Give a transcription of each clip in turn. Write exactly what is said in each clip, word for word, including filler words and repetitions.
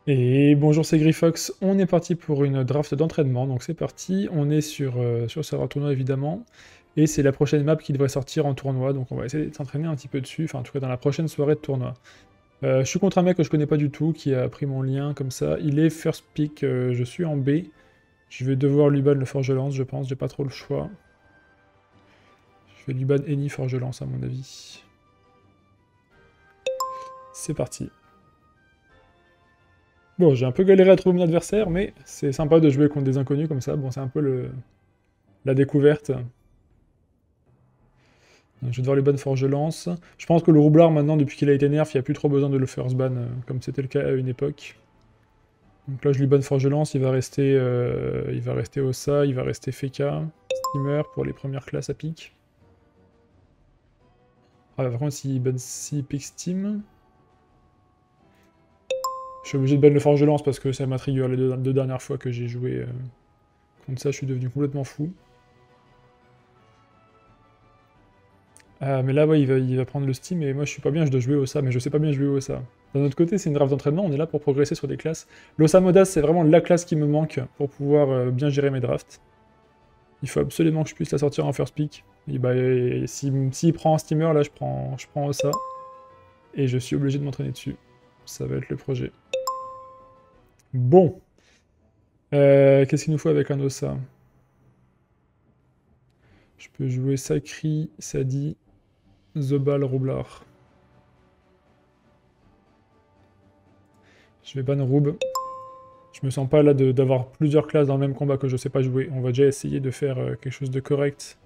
Et bonjour, c'est Grifox, on est parti pour une draft d'entraînement, donc c'est parti, on est sur, euh, sur serveur tournoi évidemment, et c'est la prochaine map qui devrait sortir en tournoi, donc on va essayer de s'entraîner un petit peu dessus, enfin en tout cas dans la prochaine soirée de tournoi. Euh, je suis contre un mec que je connais pas du tout, qui a pris mon lien comme ça, il est first pick, euh, je suis en B, je vais devoir lui ban le Forge-Lance je pense, j'ai pas trop le choix. Je vais lui ban Any Forge-Lance à mon avis. C'est parti. Bon, j'ai un peu galéré à trouver mon adversaire, mais c'est sympa de jouer contre des inconnus comme ça. Bon, c'est un peu le... la découverte. Donc, je vais devoir les ban Forge-Lance. Je pense que le roublard, maintenant, depuis qu'il a été nerf, il n'y a plus trop besoin de le first ban, euh, comme c'était le cas à une époque. Donc là, je lui ban Forge-Lance, il va rester euh, il va rester Ossa, il va rester Feka, Steamer pour les premières classes à pique. Ah, par contre, s'il ban si pick Steam... Je suis obligé de ban le Forge-Lance parce que ça m'a trigger les deux, deux dernières fois que j'ai joué euh, contre ça, je suis devenu complètement fou. Ah, mais là, ouais, il va, il va prendre le Steam, et moi je suis pas bien, je dois jouer au S A, mais je sais pas bien jouer au S A. D'un autre côté, c'est une draft d'entraînement, on est là pour progresser sur des classes. L'Ossa Modas, c'est vraiment la classe qui me manque pour pouvoir euh, bien gérer mes drafts. Il faut absolument que je puisse la sortir en first pick. Et bah, s'il si, si prend un steamer, là, je prends, je prends Ossa. Et je suis obligé de m'entraîner dessus. Ça va être le projet. Bon. Euh, Qu'est-ce qu'il nous faut avec un Ossa? Je peux jouer Sakri, Sadi, Zobal, Roublard. Je vais ban Roub. Je me sens pas là d'avoir plusieurs classes dans le même combat que je sais pas jouer. On va déjà essayer de faire euh, quelque chose de correct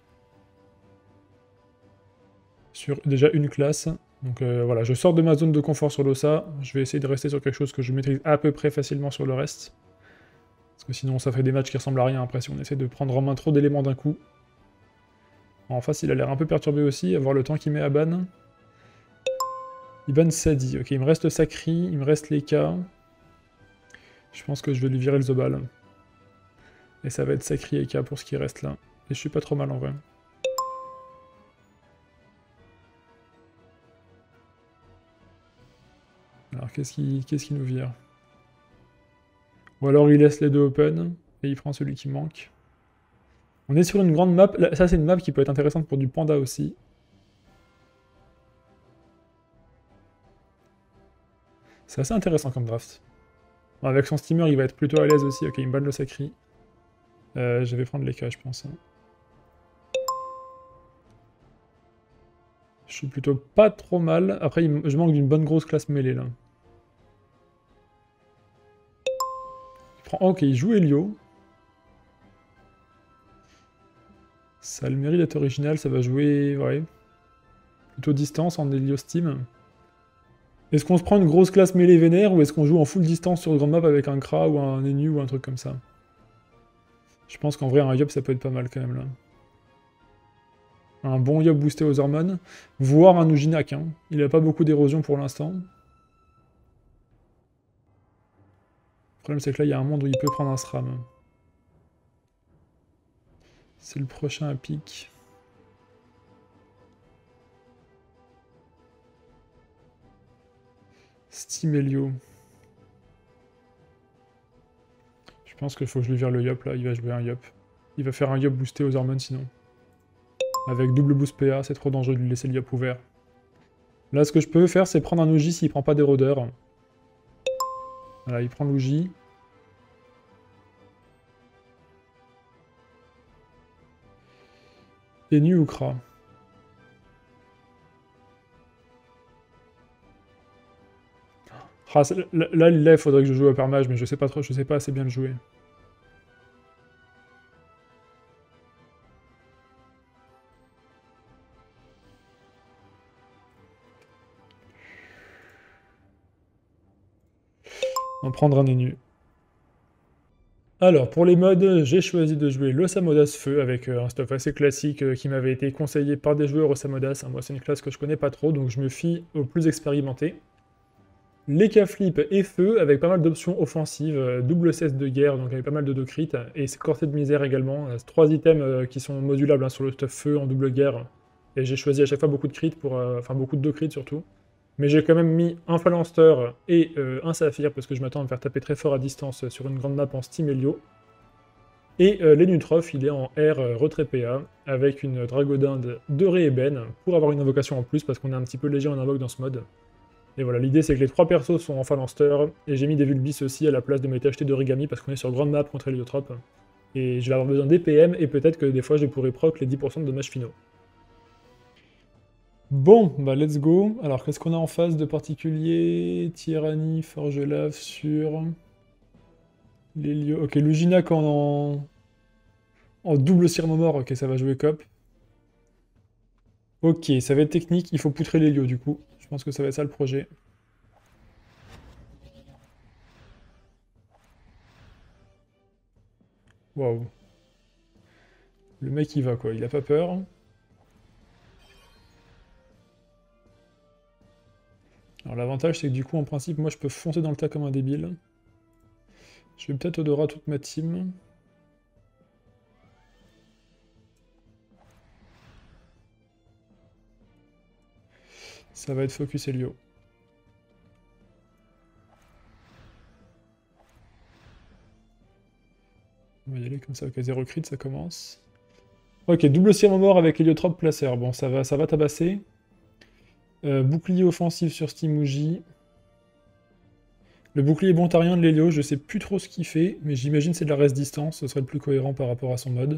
sur déjà une classe. Donc euh, voilà, je sors de ma zone de confort sur l'Ossa. Je vais essayer de rester sur quelque chose que je maîtrise à peu près facilement sur le reste. Parce que sinon ça fait des matchs qui ressemblent à rien après si on essaie de prendre en main trop d'éléments d'un coup. En face, il a l'air un peu perturbé aussi, à voir le temps qu'il met à ban. Il ban Sadi. Ok, il me reste Sakri, il me reste Leka. Je pense que je vais lui virer le Zobal. Et ça va être Sakri et Eka pour ce qui reste là. Et je suis pas trop mal en vrai. Alors qu'est-ce qui qu'est-ce qui nous vire? Ou alors il laisse les deux open, et il prend celui qui manque. On est sur une grande map, là, ça c'est une map qui peut être intéressante pour du panda aussi. C'est assez intéressant comme draft. Bon, avec son steamer il va être plutôt à l'aise aussi, ok il me banne le Sakri. Euh, je vais prendre les cas je pense. Hein. Je suis plutôt pas trop mal, après il, je manque d'une bonne grosse classe mêlée là. Il prend... Oh, ok il joue Helio. Ça a le mérite d'être original, ça va jouer... Ouais. Plutôt distance en Helio Steam. Est-ce qu'on se prend une grosse classe mêlée vénère ou est-ce qu'on joue en full distance sur grande map avec un Kra ou un Enu ou un truc comme ça? Je pense qu'en vrai un Yop ça peut être pas mal quand même là. Un bon Yop boosté aux hormones, voire un Ujinak. Hein. Il a pas beaucoup d'érosion pour l'instant. Le problème c'est que là il y a un monde où il peut prendre un SRAM. C'est le prochain à pic. Steam Helio. Je pense qu'il faut que je lui vire le Yop là, il va jouer un Yop. Il va faire un Yop boosté aux hormones sinon. Avec double boost P A, c'est trop dangereux de lui laisser le Yop ouvert. Là, ce que je peux faire, c'est prendre un Uji s'il prend pas d'érodeur. Voilà, il prend l'Uji. Enu ou Kra? Ah, là, là, là, il faudrait que je joue à permage, mais je sais pas trop, je sais pas assez bien le jouer. On va prendre un Enu. Alors, pour les modes, j'ai choisi de jouer l'Osamodas Feu avec euh, un stuff assez classique euh, qui m'avait été conseillé par des joueurs Osamodas. Hein, moi, c'est une classe que je connais pas trop, donc je me fie aux plus expérimentés. Les K-Flip et Feu avec pas mal d'options offensives, euh, double cesse de guerre, donc avec pas mal de deux crits, et Corset de misère également. Euh, trois items euh, qui sont modulables hein, sur le stuff Feu en double guerre. Et j'ai choisi à chaque fois beaucoup de crits, pour, euh, enfin beaucoup de deux crits surtout. Mais j'ai quand même mis un Phalanster et euh, un Saphir, parce que je m'attends à me faire taper très fort à distance sur une grande map en Steam Helio. Et euh, l'Enutroph, il est en R euh, retrait P A, avec une Dragodinde de Réébène, pour avoir une invocation en plus, parce qu'on est un petit peu léger en invoque dans ce mode. Et voilà, l'idée c'est que les trois persos sont en Phalanster, et j'ai mis des Vulbis aussi à la place de mes T H T d'Origami, parce qu'on est sur grande map contre Héliotrope. Et je vais avoir besoin des P M, et peut-être que des fois je pourrai proc les dix pour cent de dommages finaux. Bon, bah let's go. Alors qu'est-ce qu'on a en face de particulier? Tyrannie, Forge Lave sur... L'Hélio... Ok, Luginac en... en double Mort, ok, ça va jouer cop. Ok, ça va être technique, il faut poutrer l'Hélio du coup. Je pense que ça va être ça le projet. Waouh. Le mec il va quoi, il a pas peur. Alors l'avantage c'est que du coup en principe moi je peux foncer dans le tas comme un débile. Je vais peut-être Odora toute ma team. Ça va être focus Helio. On va y aller comme ça, ok, zéro crit, ça commence. Ok, double cire mort avec Héliotrope Placer. Bon, ça va, ça va tabasser. Euh, bouclier offensif sur Steamouji. Le bouclier bontarien de l'Hélio, je sais plus trop ce qu'il fait, mais j'imagine c'est de la reste distance, ce serait le plus cohérent par rapport à son mode.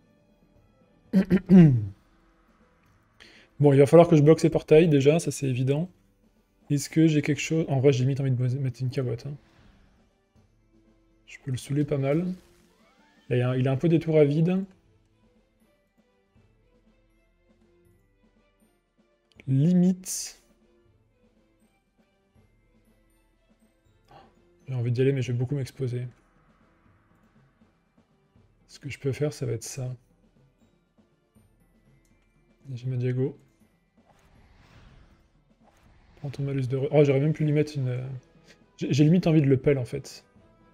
Bon, il va falloir que je bloque ses portails déjà, ça c'est évident. Est-ce que j'ai quelque chose... En vrai, j'ai limite envie de mettre une cabotte. Hein. Je peux le saouler pas mal. Là, il, a, il a un peu des tours à vide. Limite... J'ai envie d'y aller, mais je vais beaucoup m'exposer. Ce que je peux faire, ça va être ça. J'ai ma Diago. Prends ton malus de... Oh, j'aurais même pu lui mettre une... J'ai limite envie de le pelle, en fait.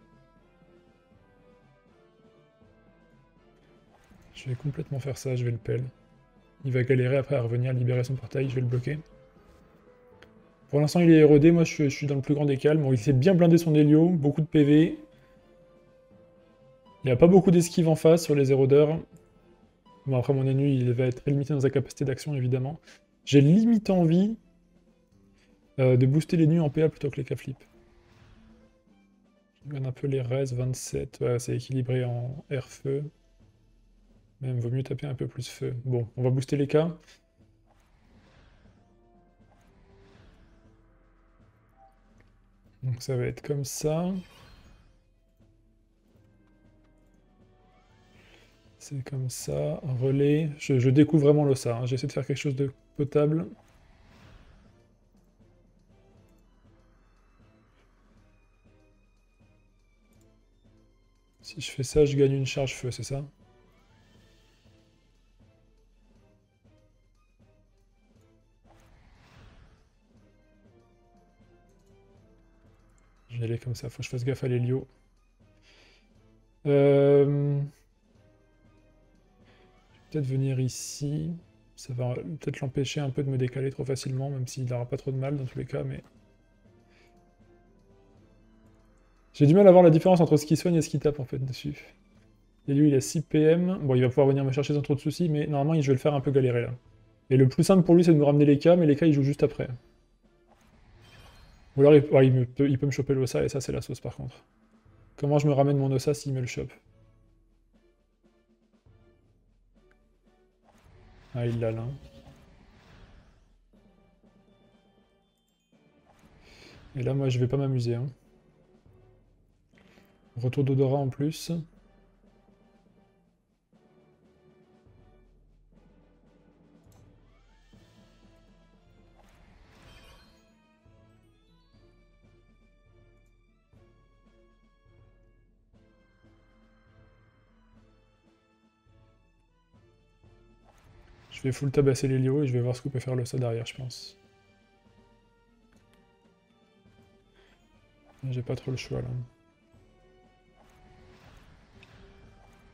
Je vais complètement faire ça, je vais le pelle. Il va galérer après à revenir libérer son portail, je vais le bloquer. Pour l'instant, il est érodé, moi je suis, je suis dans le plus grand des calmes. Bon, il s'est bien blindé son Hélio, beaucoup de P V. Il n'y a pas beaucoup d'esquive en face sur les érodeurs. Bon, après, mon ennemi, il va être très limité dans sa capacité d'action, évidemment. J'ai limite envie euh, de booster les nus en P A plutôt que les K-flip. Je regarde un peu les res, vingt-sept, ouais, c'est équilibré en air-feu. Même, vaut mieux taper un peu plus feu. Bon, on va booster les K. Donc ça va être comme ça. C'est comme ça, un relais. Je, je découvre vraiment l'Ossa, hein. J'essaie de faire quelque chose de potable. Si je fais ça, je gagne une charge feu, c'est ça? Je vais aller comme ça, faut que je fasse gaffe à l'Hélio. Euh... Peut-être venir ici. Ça va peut-être l'empêcher un peu de me décaler trop facilement, même s'il n'aura pas trop de mal dans tous les cas, mais... J'ai du mal à voir la différence entre ce qui soigne et ce qui tape, en fait, dessus. Et lui, il a six P M. Bon, il va pouvoir venir me chercher sans trop de soucis, mais normalement, je vais le faire un peu galérer, là. Et le plus simple pour lui, c'est de me ramener les K, mais les K, il joue juste après. Ou alors, il, ouais, il, me peut, il peut me choper l'Ossa, et ça, c'est la sauce, par contre. Comment je me ramène mon Ossa s'il me le chope? Ah, il l'a, là. Et là, moi, je vais pas m'amuser, hein. Retour d'odorat en plus. Je vais full tabasser l'Hélio et je vais voir ce qu'on peut faire le ça derrière, je pense. J'ai pas trop le choix là.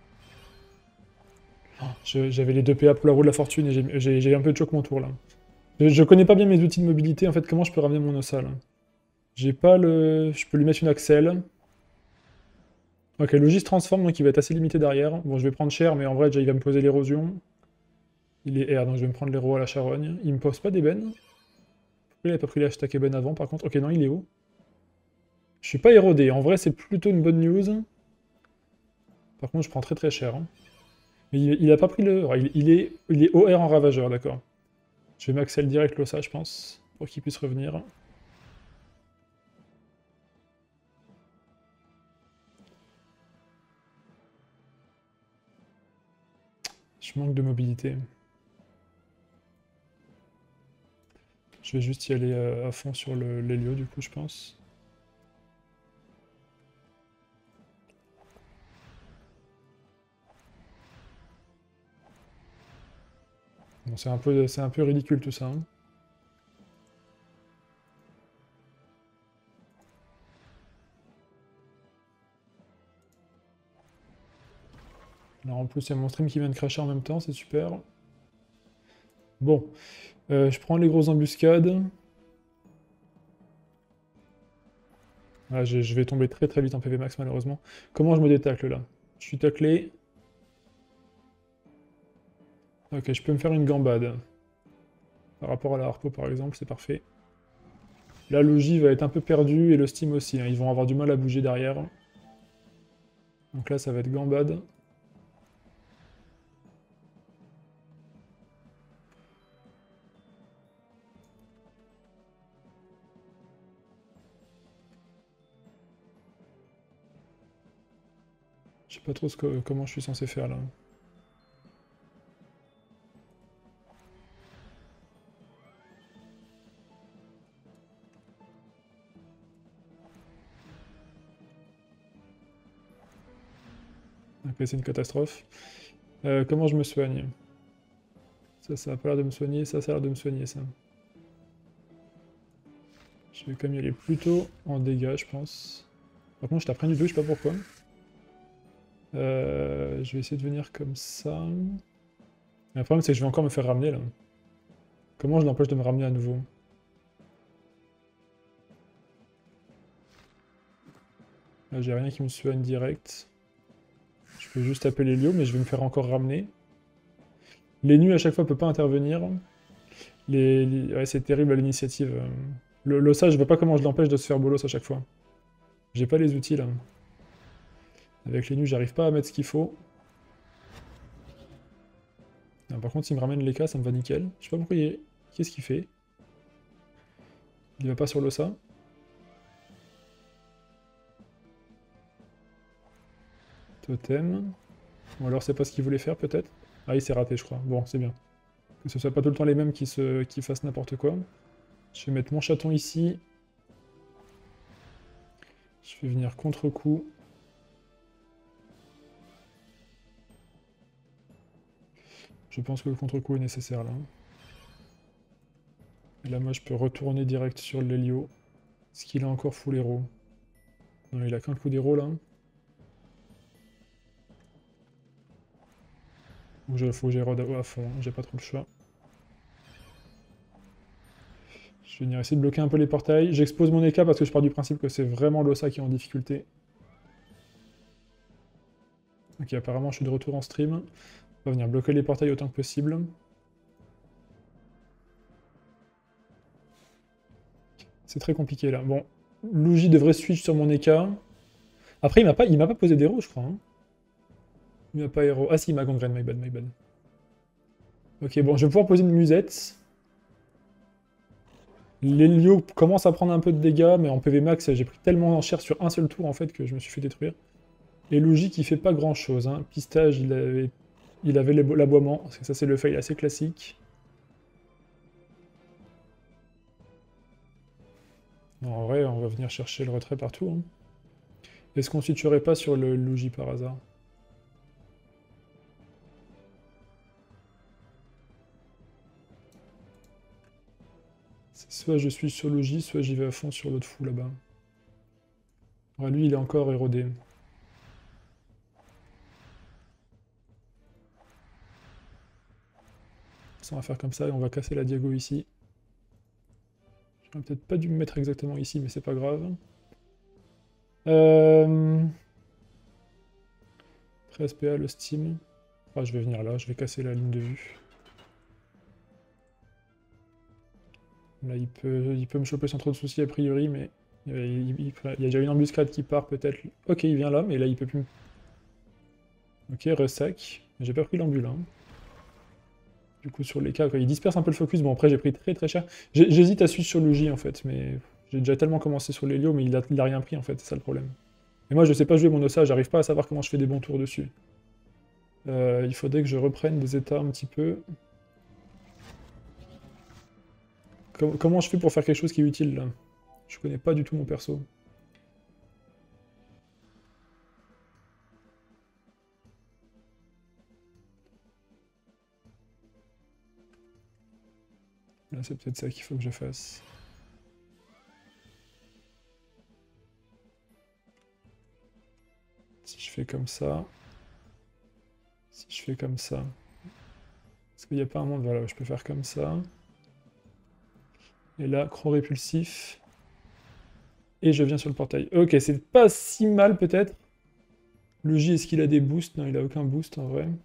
Oh, j'avais les deux P A pour la roue de la fortune et j'ai un peu de choc mon tour là. Je, je connais pas bien mes outils de mobilité, en fait, comment je peux ramener mon Ossa, là? J'ai pas le... Je peux lui mettre une axelle. Ok, Logis se transforme, donc il va être assez limité derrière. Bon, je vais prendre cher, mais en vrai, déjà, il va me poser l'érosion. Il est air, donc je vais me prendre l'héros à la charogne. Il me pose pas d'ébène. Pourquoi il a pas pris l'hashtag ébène avant, par contre? Ok, non, il est haut. Je suis pas érodé. En vrai, c'est plutôt une bonne news. Par contre, je prends très très cher, hein. Mais il, il a pas pris le... Il, il est, il est O R en ravageur, d'accord. Je vais m'axel direct Lossa, je pense, pour qu'il puisse revenir. Je manque de mobilité. Je vais juste y aller euh, à fond sur l'Hélio, du coup, je pense. Bon, c'est un peu, c'est un peu ridicule tout ça, hein. Alors en plus, il y a mon stream qui vient de cracher en même temps, c'est super. Bon, euh, je prends les grosses embuscades. Ah, je, je vais tomber très très vite en P V max malheureusement. Comment je me détacle là? Je suis taclé. Ok, je peux me faire une gambade. Par rapport à la harpo par exemple, c'est parfait. La Logie va être un peu perdue et le Steam aussi, hein. Ils vont avoir du mal à bouger derrière. Donc là, ça va être gambade. Je sais pas trop ce que, comment je suis censé faire là. Ok, c'est une catastrophe. Euh, comment je me soigne? Ça, ça a pas l'air de me soigner, ça, ça a l'air de me soigner, ça. Je vais quand même y aller plutôt en dégâts, je pense. Par contre, je t'apprends du tout, je sais pas pourquoi. Euh, je vais essayer de venir comme ça. Mais le problème, c'est que je vais encore me faire ramener, là. Comment je l'empêche de me ramener à nouveau? Là, j'ai rien qui me soigne direct. Je peux juste taper les lios, mais je vais me faire encore ramener. Les nus, à chaque fois, peut pas intervenir. Les, les- Ouais, c'est terrible à l'initiative. Le Lossa, je vois pas comment je l'empêche de se faire bolos à chaque fois. J'ai pas les outils, là. Avec les nus, j'arrive pas à mettre ce qu'il faut. Ah, par contre, s'il me ramène les cas, ça me va nickel. Je sais pas pourquoi il... Qu'est-ce qu'il fait? Il va pas sur l'Ossa. Totem. Ou alors c'est pas ce qu'il voulait faire, peut-être? Ah, il s'est raté, je crois. Bon, c'est bien. Que ce soit pas tout le temps les mêmes qui, se... qui fassent n'importe quoi. Je vais mettre mon chaton ici. Je vais venir contre-coup. Je pense que le contre-coup est nécessaire, là. Et là, moi, je peux retourner direct sur l'Hélio. Est-ce qu'il a encore full héros? Non, il a qu'un coup d'héros, là. Ou je... faut que j'érode à fond, j'ai pas trop le choix. Je vais venir essayer de bloquer un peu les portails. J'expose mon E K parce que je pars du principe que c'est vraiment l'Ossa qui est en difficulté. Ok, apparemment je suis de retour en stream. On va venir bloquer les portails autant que possible. C'est très compliqué là. Bon, Luigi devrait switch sur mon E K. Après, il m'a pas, il m'a pas posé d'héros, je crois, hein. Il m'a pas héros. Ah si, il m'a gangrène, my bad, my bad. Ok, bon, je vais pouvoir poser une musette. L'Helio commence à prendre un peu de dégâts, mais en P V max, j'ai pris tellement cher sur un seul tour en fait que je me suis fait détruire. Et Luigi qui fait pas grand chose, hein. Pistage, il avait, il avait l'aboiement, parce que ça c'est le fail assez classique. Non, en vrai, on va venir chercher le retrait partout, hein. Est-ce qu'on ne tuerait pas sur le Luigi par hasard? Soit je suis sur Luigi, soit j'y vais à fond sur l'autre fou là-bas. Ouais, lui, il est encore érodé. Ça, on va faire comme ça et on va casser la Diago ici. J'aurais peut-être pas dû me mettre exactement ici, mais c'est pas grave. Euh... treize P A le Steam. Ah, je vais venir là, je vais casser la ligne de vue. Là, il peut, il peut me choper sans trop de soucis a priori, mais il, il- il- il y a déjà une embuscade qui part peut-être. Ok, il vient là, mais là, il peut plus me... Ok, ressac. J'ai pas pris l'ambul, hein. Du coup, sur les cas, quoi. Il disperse un peu le focus. Bon, après, j'ai pris très très cher. J'ai- J'hésite à suivre sur le J, en fait, mais j'ai déjà tellement commencé sur l'Helio, mais il a, il a rien pris, en fait, c'est ça le problème. Et moi, je sais pas jouer mon Ossa, j'arrive pas à savoir comment je fais des bons tours dessus. Euh, il faudrait que je reprenne des états un petit peu. Com- comment je fais pour faire quelque chose qui est utile, là? Je connais pas du tout mon perso. Là, c'est peut-être ça qu'il faut que je fasse. Si je fais comme ça... Si je fais comme ça... Est-ce qu'il n'y a pas un monde, voilà, je peux faire comme ça. Et là, cran répulsif. Et je viens sur le portail. Ok, c'est pas si mal peut-être. Le J, est-ce qu'il a des boosts? Non, il a aucun boost en vrai.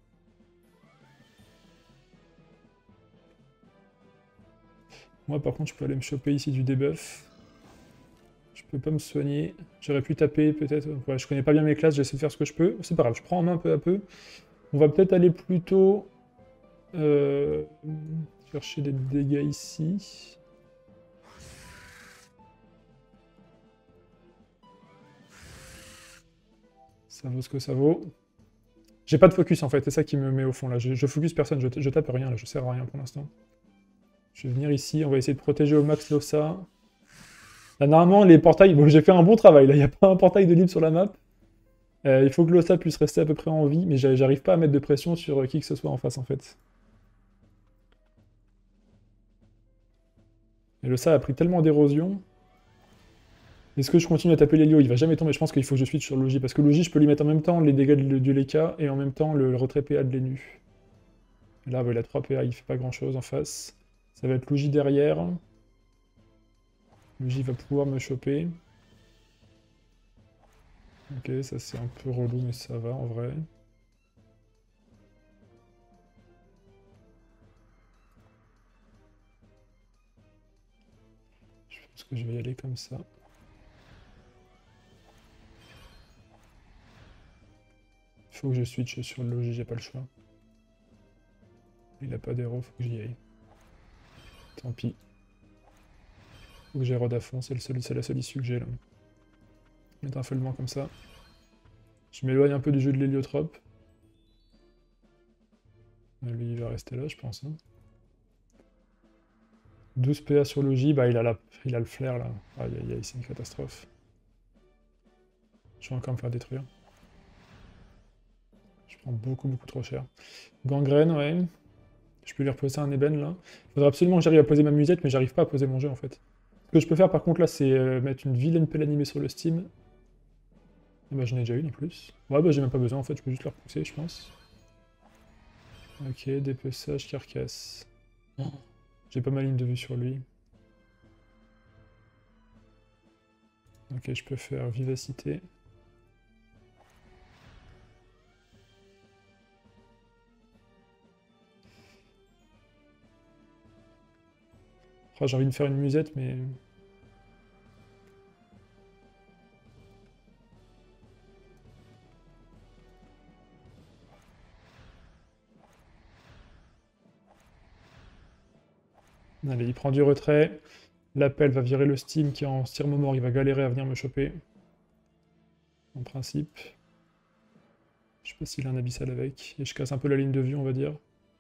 Moi, par contre, je peux aller me choper ici du debuff. Je peux pas me soigner. J'aurais pu taper peut-être. Ouais, je connais pas bien mes classes, j'essaie de faire ce que je peux. C'est pas grave, je prends en main peu à peu. On va peut-être aller plutôt... Euh... chercher des dégâts ici. Ça vaut ce que ça vaut. J'ai pas de focus en fait, c'est ça qui me met au fond là. Je, je focus personne, je, je tape rien là, je sers à rien pour l'instant. Je vais venir ici, on va essayer de protéger au max l'Ossa. Là, normalement, les portails, bon, j'ai fait un bon travail, là, il n'y a pas un portail de libre sur la map. Euh, il faut que l'Ossa puisse rester à peu près en vie, mais j'arrive pas à mettre de pression sur euh, qui que ce soit en face en fait. Et l'Ossa a pris tellement d'érosion. Est-ce que je continue à taper l'Helio? Il va jamais tomber, je pense qu'il faut que je switch sur Logi, parce que Logi, je peux lui mettre en même temps les dégâts du, du Leka et en même temps le, le retrait P A de l'Enu. Là, bah, il a trois P A, il fait pas grand chose en face. Ça va être Logi derrière. Logi va pouvoir me choper. Ok, ça c'est un peu relou, mais ça va en vrai. Je pense que je vais y aller comme ça. Il faut que je switch sur le Logi, j'ai pas le choix. Il a pas d'héros, faut que j'y aille. Tant pis. Faut que j'érode à fond, c'est la seule issue que j'ai là. Mettre un feulement comme ça. Je m'éloigne un peu du jeu de l'héliotrope. Lui, il va rester là, je pense. Hein. douze P A sur Logi, bah il a, la... il a le flair là. Aïe aïe aïe, c'est une catastrophe. Je vais encore me faire détruire. Je prends beaucoup beaucoup trop cher. Gangrène, ouais. Je peux lui reposer un ébène là. Il faudrait absolument que j'arrive à poser ma musette, mais j'arrive pas à poser mon jeu en fait. Ce que je peux faire par contre là, c'est euh, mettre une vilaine pelle animée sur le Steam. Ah bah j'en ai déjà une en plus. Ouais bah j'ai même pas besoin en fait, je peux juste le repousser je pense. Ok, dépeçage, carcasse. Oh. J'ai pas ma ligne de vue sur lui. Ok, je peux faire vivacité. Oh, j'ai envie de faire une musette, mais... Allez, il prend du retrait. L'appel va virer le Steam qui est en Styrmo mort, il va galérer à venir me choper. En principe. Je sais pas s'il a un abyssal avec. Et je casse un peu la ligne de vue, on va dire.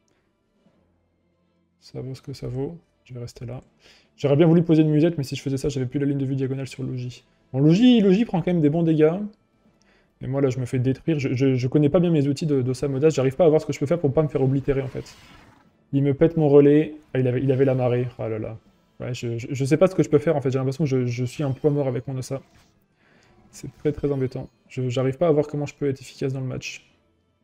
Ça vaut ce que ça vaut. Je vais rester là. J'aurais bien voulu poser une musette, mais si je faisais ça, j'avais plus la ligne de vue diagonale sur Logi. Bon, Logi, Logi prend quand même des bons dégâts. Mais moi, là, je me fais détruire. Je, je, je connais pas bien mes outils de, de Samodas. J'arrive pas à voir ce que je peux faire pour pas me faire oblitérer, en fait. Il me pète mon relais. Ah, il avait, il avait la marée. Ah là là. Ouais, je, je, je sais pas ce que je peux faire, en fait. J'ai l'impression que je, je suis un poids mort avec mon Ossa. C'est très très embêtant. Je j'arrive pas à voir comment je peux être efficace dans le match.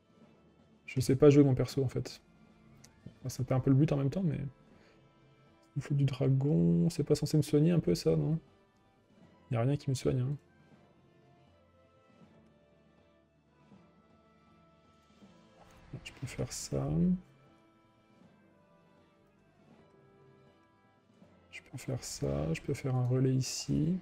Je sais pas jouer mon perso, en fait. Enfin, c'était un peu le but en même temps, mais... Il faut du dragon. C'est pas censé me soigner un peu ça, non? Y a rien qui me soigne. Hein. Je peux faire ça. Je peux faire ça. Je peux faire un relais ici.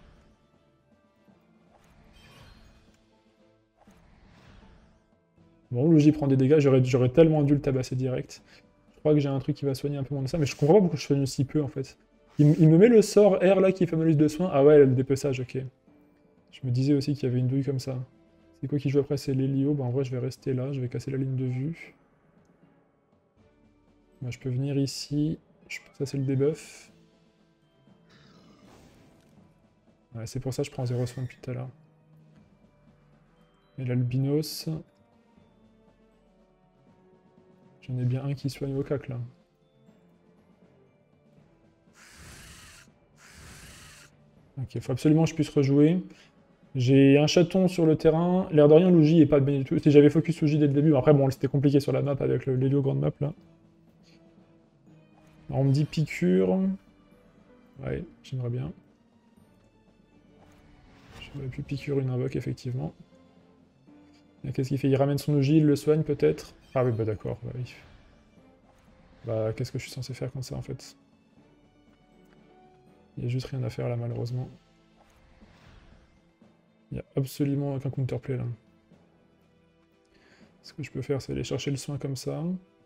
Bon, Luigi prend des dégâts. J'aurais tellement dû le tabasser direct. Je crois que j'ai un truc qui va soigner un peu moins de ça, mais je comprends pas pourquoi je soigne aussi peu en fait. Il, il me met le sort R là qui fait bonus de soin. Ah ouais, le dépeçage, ok. Je me disais aussi qu'il y avait une douille comme ça. C'est quoi qui joue après? C'est l'Helio. Bah en vrai, je vais rester là. Je vais casser la ligne de vue. Bah, je peux venir ici. Je... Ça, c'est le debuff. Ouais, c'est pour ça que je prends zéro soin depuis tout à l'heure. Et l'albinos. J'en ai bien un qui soigne au cac là. Ok, faut absolument que je puisse rejouer. J'ai un chaton sur le terrain. L'air de rien, Luigi est pas bien du tout. Si j'avais focus Luigi dès le début, après bon, c'était compliqué sur la map avec l'Helio grande map là. Alors, on me dit piqûre. Ouais, j'aimerais bien. J'aurais pu piqûre une invoque, effectivement. Qu'est-ce qu'il fait? Il ramène son Luigi, il le soigne peut-être? Ah oui, bah d'accord. Bah, oui. Bah, qu'est-ce que je suis censé faire comme ça en fait? Il n'y a juste rien à faire là, malheureusement. Il n'y a absolument aucun counterplay là. Ce que je peux faire, c'est aller chercher le soin comme ça.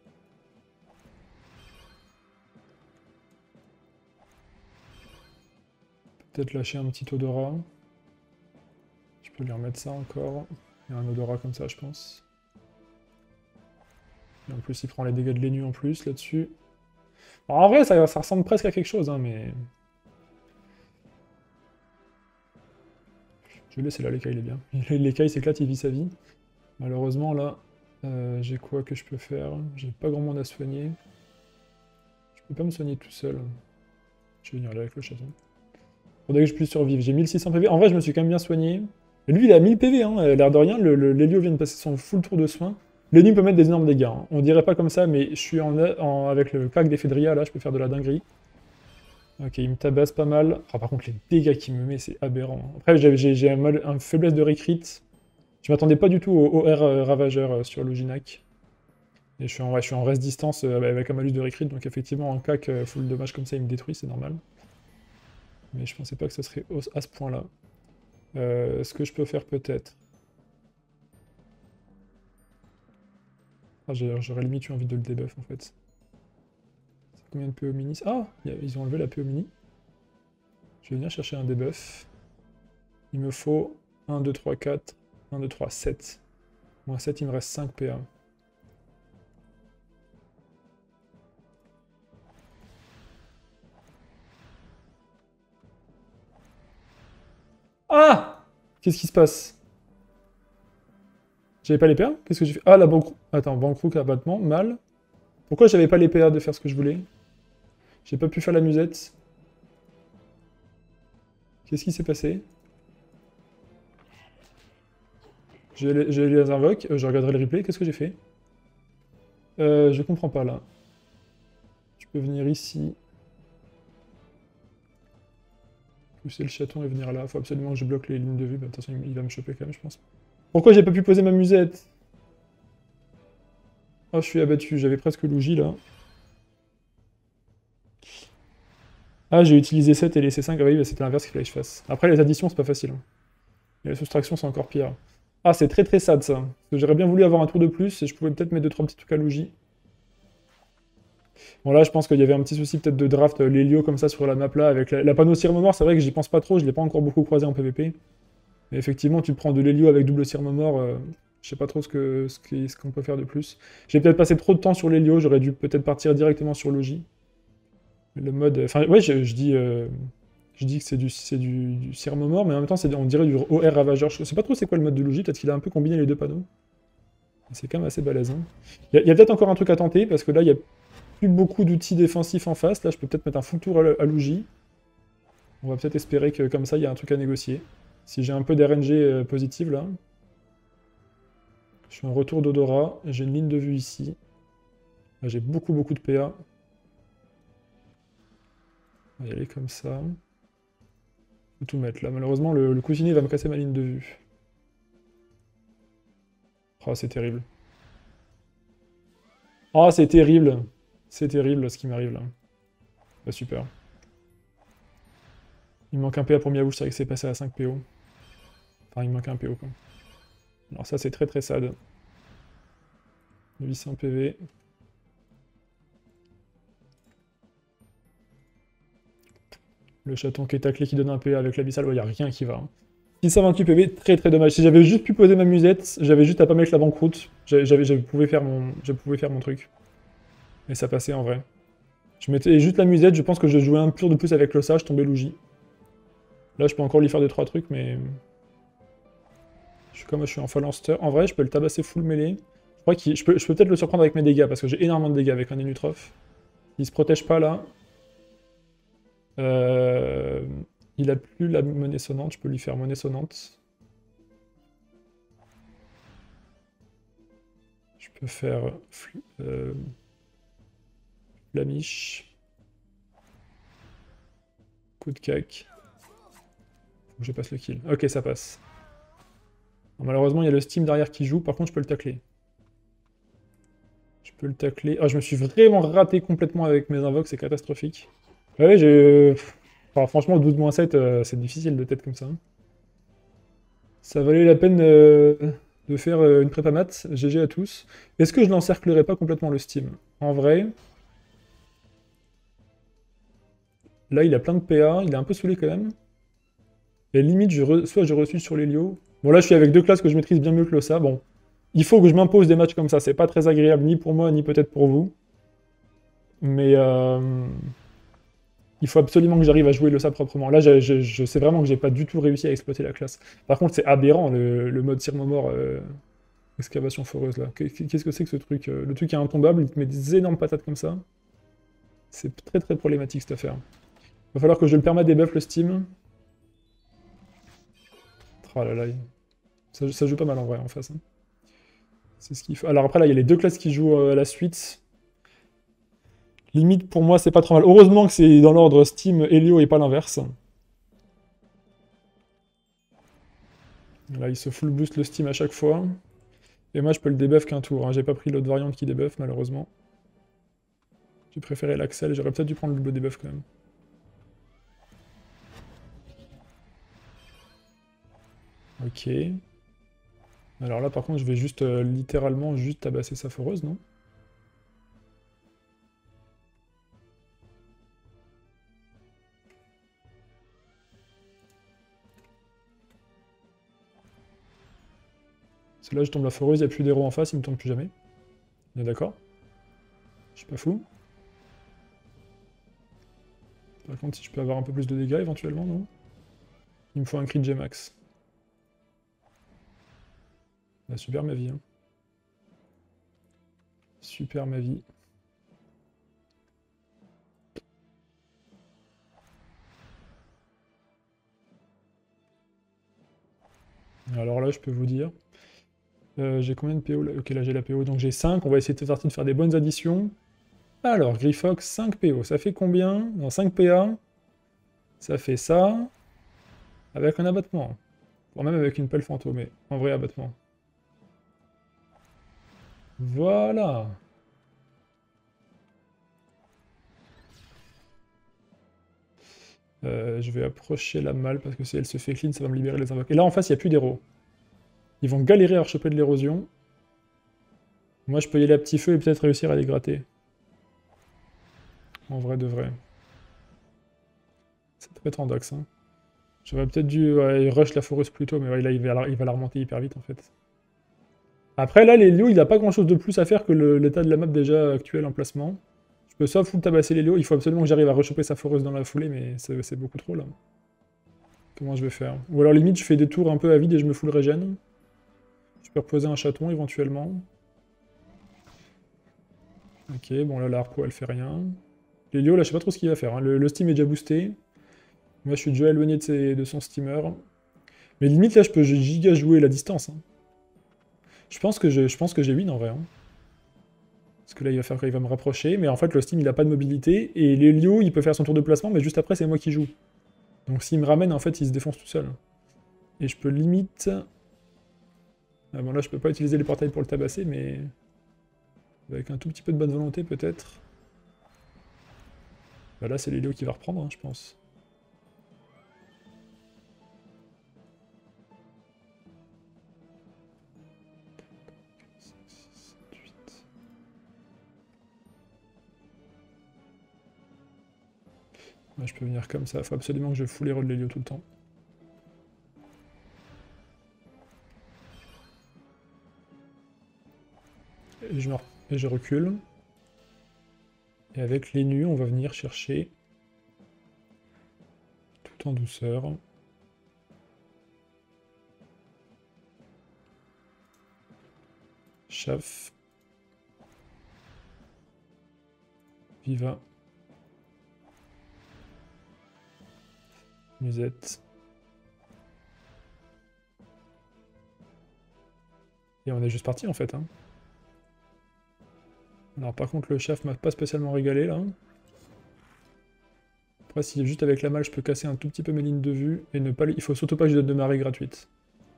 Peut-être lâcher un petit odorat. Je peux lui remettre ça encore. Il y a un odorat comme ça, je pense. Et en plus, il prend les dégâts de l'énu en plus là-dessus. Bon, en vrai, ça, ça ressemble presque à quelque chose, hein, mais... Je vais laisser là, l'écaille, il est bien. L'écaille s'éclate, il vit sa vie. Malheureusement, là, euh, j'ai quoi que je peux faire? J'ai pas grand monde à soigner. Je peux pas me soigner tout seul. Je vais venir là avec le chaton. Faudrait que je puisse survivre. J'ai mille six cents P V. En vrai, je me suis quand même bien soigné. Et lui, il a mille P V, hein. L'air de rien, l'Helio vient de passer son full tour de soins. L'ennemi peut mettre des énormes dégâts. Hein. On dirait pas comme ça, mais je suis en, en avec le pack des Fedria, là, je peux faire de la dinguerie. Ok, il me tabasse pas mal. Ah, par contre, les dégâts qu'il me met, c'est aberrant. Après, j'ai un, un faiblesse de recrit. Je m'attendais pas du tout au O R euh, Ravageur euh, sur Loginac. Et je suis en, ouais, je suis en reste distance euh, avec un malus de recrit, donc effectivement, en pack euh, full dommage comme ça, il me détruit, c'est normal. Mais je pensais pas que ce serait à ce point-là. Euh, ce que je peux faire peut-être... Ah, j'aurais limite eu envie de le debuff en fait. C'est combien de P O mini? Ah, ils ont enlevé la P O mini. Je vais venir chercher un debuff. Il me faut un, deux, trois, quatre, un, deux, trois, sept. Moins sept, il me reste cinq P A. Ah! Qu'est-ce qui se passe? J'avais pas les P A? Qu'est-ce que j'ai fait? Ah, la banque... Attends, Bankrook, abattement, mal. Pourquoi j'avais pas les P A de faire ce que je voulais? J'ai pas pu faire la musette. Qu'est-ce qui s'est passé? J'ai les, les invoques, euh, je regarderai le replay, qu'est-ce que j'ai fait? euh, Je comprends pas, là. Je peux venir ici. Pousser le chaton et venir là. Faut absolument que je bloque les lignes de vue. Bah, attention, il va me choper quand même, je pense. Pourquoi j'ai pas pu poser ma musette? Oh, je suis abattu, j'avais presque Luigi, là. Ah, j'ai utilisé sept et laissé cinq. Ah oui, bah, c'était l'inverse qu'il fallait que je fasse. Après, les additions, c'est pas facile. Hein. Et les soustractions, c'est encore pire. Ah, c'est très très sad, ça. J'aurais bien voulu avoir un tour de plus, et je pouvais peut-être mettre deux trois petits trucs à Luigi. Bon, là, je pense qu'il y avait un petit souci peut-être de draft euh, l'Helio comme ça sur la map là, avec la, la panneau cire mort. C'est vrai que j'y pense pas trop, je l'ai pas encore beaucoup croisé en P V P. Mais effectivement, tu prends de l'Helio avec double cire mort, euh, je sais pas trop ce qu'on ce qu ce qu'on peut faire de plus. J'ai peut-être passé trop de temps sur l'Helio, j'aurais dû peut-être partir directement sur Logi. Le mode... Enfin, ouais, je, je dis... Euh, je dis que c'est du, du, du cire mort, mais en même temps, on dirait du O R Ravageur. Je sais pas trop c'est quoi le mode de Logi, peut-être qu'il a un peu combiné les deux panneaux. C'est quand même assez balèze. Hein. Il y a, a peut-être encore un truc à tenter, parce que là, il y a plus beaucoup d'outils défensifs en face. Là, je peux peut-être mettre un full tour à, à Luigi. On va peut-être espérer que comme ça, il y a un truc à négocier. Si j'ai un peu d'R N G euh, positive, là. Je suis en retour d'odorat. J'ai une ligne de vue ici. Là, j'ai beaucoup, beaucoup de P A. On va y aller comme ça. Faut tout mettre là. Malheureusement, le, le cousinet va me casser ma ligne de vue. Oh, c'est terrible. Oh, c'est terrible. C'est terrible ce qui m'arrive là. Bah, super. Il me manque un P A pour Miaouche, c'est vrai que c'est passé à cinq P O. Enfin, il me manque un P O quoi. Alors ça, c'est très très sad. huit cents P V. Le chaton qui est taclé qui donne un P A avec l'abyssal, il ouais, n'y a rien qui va. Hein. six cent vingt-huit P V, très très dommage. Si j'avais juste pu poser ma musette, j'avais juste à pas mettre la banqueroute, j'avais pouvais faire mon, je pouvais faire mon truc. Et ça passait en vrai. Je mettais juste la musette, je pense que je jouais un pur de plus avec l'ossa, je tombais Lougie. Là, je peux encore lui faire deux trois trucs, mais... Je suis comme je suis en phalanster. En vrai, je peux le tabasser full mêlée. Je crois que je peux, je peux peut-être le surprendre avec mes dégâts, parce que j'ai énormément de dégâts avec un Enutrof. Il se protège pas, là. Euh... Il a plus la monnaie sonnante, je peux lui faire monnaie sonnante. Je peux faire... Euh... Flamiche. Coup de cac. Faut que je passe le kill. Ok, ça passe. Alors, malheureusement, il y a le Steam derrière qui joue, par contre, je peux le tacler. Je peux le tacler. Ah, je me suis vraiment raté complètement avec mes invoques, c'est catastrophique. Ouais, j'ai... Enfin, franchement, douze moins sept, euh, c'est difficile de tête comme ça. Ça valait la peine euh, de faire euh, une prépa maths. G G à tous. Est-ce que je n'encerclerai pas complètement le Steam? En vrai... Là, il a plein de P A, il est un peu saoulé quand même. Et limite, je re... soit je reçus sur l'Helio. Bon, là, je suis avec deux classes que je maîtrise bien mieux que l'Ossa. Bon, il faut que je m'impose des matchs comme ça. C'est pas très agréable, ni pour moi, ni peut-être pour vous. Mais euh... il faut absolument que j'arrive à jouer l'Ossa proprement. Là, je, je, je sais vraiment que j'ai pas du tout réussi à exploiter la classe. Par contre, c'est aberrant, le, le mode Sirmomor euh... excavation foreuse, là. Qu'est-ce que c'est que ce truc? Le truc est intombable, il te met des énormes patates comme ça. C'est très très problématique, cette affaire. Va falloir que je le permette des buffs, le Steam. Oh là là, ça, ça joue pas mal en vrai en face. Hein. C'est ce qu'il faut. Alors après là, il y a les deux classes qui jouent euh, à la suite. Limite pour moi, c'est pas trop mal. Heureusement que c'est dans l'ordre Steam, Helio et pas l'inverse. Là, il se full boost le Steam à chaque fois. Et moi, je peux le debuff qu'un tour. Hein. J'ai pas pris l'autre variante qui debuff, malheureusement. J'ai préféré l'Axel. J'aurais peut-être dû prendre le double debuff quand même. Ok. Alors là, par contre, je vais juste, euh, littéralement, juste tabasser sa foreuse, non? Parce que là, je tombe la foreuse, il n'y a plus d'héros en face, il me tombe plus jamais. On est d'accord? Je suis pas fou. Par contre, si je peux avoir un peu plus de dégâts, éventuellement, non? Il me faut un crit de G-Max. Bah, super ma vie. Hein. Super ma vie. Alors là, je peux vous dire... Euh, j'ai combien de P O là? Ok, là j'ai la P O, donc j'ai cinq. On va essayer de partir de faire des bonnes additions. Alors, Griffox, cinq P O. Ça fait combien? Dans cinq P A, ça fait ça. Avec un abattement. Voire même avec une pelle fantôme, mais en vrai abattement. Voilà. Euh, je vais approcher la malle parce que si elle se fait clean, ça va me libérer les invoques. Et là en face, il n'y a plus d'héros. Ils vont galérer à choper de l'érosion. Moi, je peux y aller à petit feu et peut-être réussir à les gratter. En vrai de vrai. C'est très tendax. Hein. J'aurais peut-être dû ouais, rush la foreuse plus tôt, mais ouais, là, il va, la, il va la remonter hyper vite en fait. Après, là, l'Helio, il n'a pas grand-chose de plus à faire que l'état de la map déjà actuel en placement. Je peux soit full tabasser l'Helio, il faut absolument que j'arrive à rechoper sa foreuse dans la foulée, mais c'est beaucoup trop là. Comment je vais faire? Ou alors limite, je fais des tours un peu à vide et je me full régène. Je peux reposer un chaton éventuellement. Ok, bon là, la harpo, elle fait rien. L'Helio, là, je sais pas trop ce qu'il va faire. Hein. Le, le Steam est déjà boosté. Moi, je suis déjà éloigné de, ses, de son steamer. Mais limite, là, je peux giga jouer la distance. Hein. Je pense que j'ai win en vrai. Hein. Parce que là, il va faire quoi? Il va me rapprocher, mais en fait, le Steam, il a pas de mobilité, et l'Helio, il peut faire son tour de placement, mais juste après, c'est moi qui joue. Donc s'il me ramène, en fait, il se défonce tout seul. Et je peux limite... Ah bon, là, je peux pas utiliser les portails pour le tabasser, mais... avec un tout petit peu de bonne volonté, peut-être. Bah là, c'est l'Helio qui va reprendre, hein, je pense. Ouais, je peux venir comme ça, faut absolument que je foule les rôles de l'Helio tout le temps. Et je, me... et je recule. Et avec les nus, on va venir chercher tout en douceur. Chaff. Viva. Musette. Et on est juste parti en fait. Hein. Alors par contre le chef m'a pas spécialement régalé là. Après si juste avec la malle je peux casser un tout petit peu mes lignes de vue et ne pas... Il faut surtout pas que je donne de marée gratuite.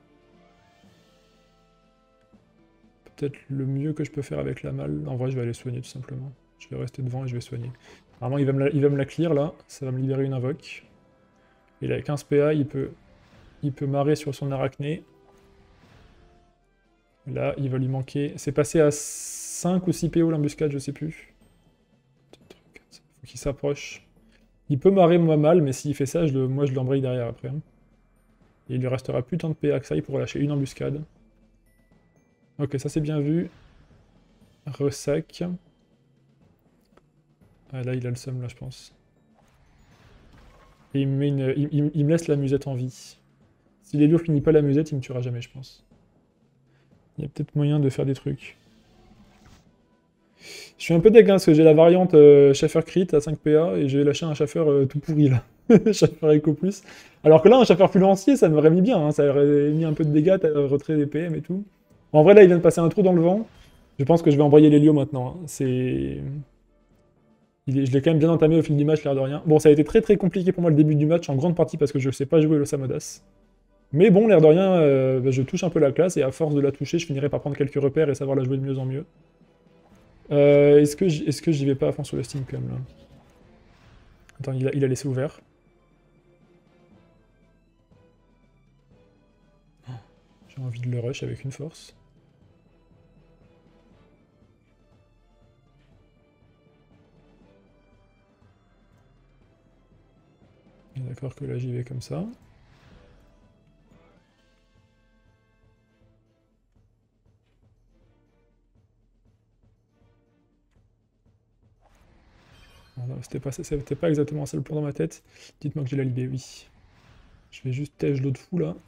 Peut-être le mieux que je peux faire avec la malle. En vrai je vais aller soigner tout simplement. Je vais rester devant et je vais soigner. Normalement il va me la, il va me la clear là. Ça va me libérer une invoque. Il a quinze P A, il peut... Il peut marrer sur son arachné. Là, il va lui manquer... C'est passé à cinq ou six P O l'embuscade, je sais plus. Faut qu'il s'approche. Il peut marrer moi mal, mais s'il fait ça, je le... moi je l'embraye derrière après. Hein. Et il lui restera plus tant de P A que ça, il pourra lâcher une embuscade. Ok, ça c'est bien vu. Ressac. Ah là, il a le seum là, je pense. Et il me, met une... il, il, il me laisse la musette en vie. Si l'Helio finit pas la musette, il me tuera jamais, je pense. Il y a peut-être moyen de faire des trucs. Je suis un peu deg, hein, parce que j'ai la variante euh, Schaffer Crit à cinq P A, et j'ai lâché un Schaffer euh, tout pourri, là. Schaffer Eco Plus. Alors que là, un Schaffer plus lancier, ça m'aurait mis bien, hein, ça aurait mis un peu de dégâts, retrait des P M et tout. En vrai, là, il vient de passer un trou dans le vent. Je pense que je vais envoyer l'Helio maintenant. Hein. C'est... Il est... Je l'ai quand même bien entamé au fil du match, l'air de rien. Bon, ça a été très très compliqué pour moi le début du match, en grande partie parce que je sais pas jouer le Samodas. Mais bon, l'air de rien, euh, bah, je touche un peu la classe, et à force de la toucher, je finirai par prendre quelques repères et savoir la jouer de mieux en mieux. Euh, Est-ce que j'y vais pas à fond sur le Steam quand même là? Attends, il a, il a laissé ouvert. Oh, j'ai envie de le rush avec une force. D'accord que là j'y vais comme ça. C'était pas, pas exactement ça le plan dans ma tête. Dites-moi que j'ai la libé, oui. Je vais juste tège l'autre fou là.